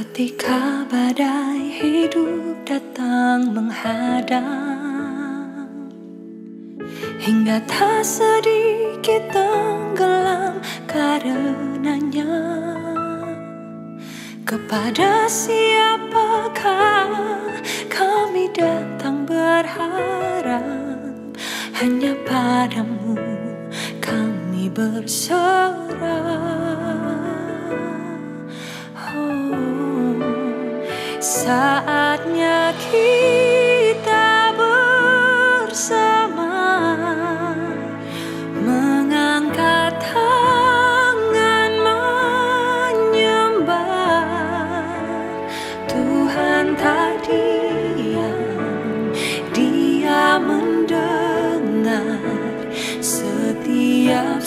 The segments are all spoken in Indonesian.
Ketika badai hidup datang menghadang, hingga tak sedikit tenggelam karenanya, kepada siapakah kami datang berharap? Hanya padamu kami berserah. Saatnya kita bersama mengangkat tangan menyembah Tuhan. Tak diam, Dia mendengar setiap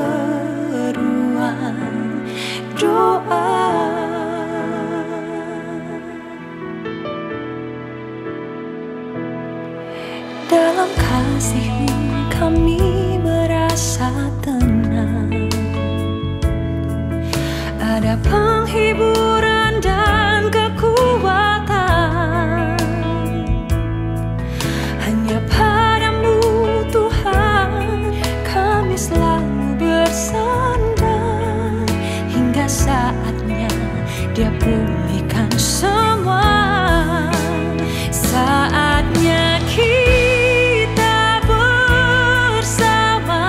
seruan doa. Dalam kasih-Mu kami merasa tenang, ada penghiburan dan kekuatan. Hanya padamu Tuhan kami selalu bersandar, hingga saatnya Dia pulihkan semua. Saatnya kita bersama,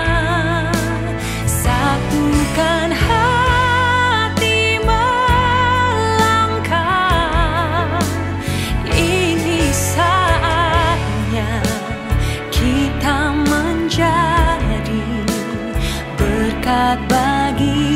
satukan hati melangkah. Ini saatnya kita menjadi berkat bagi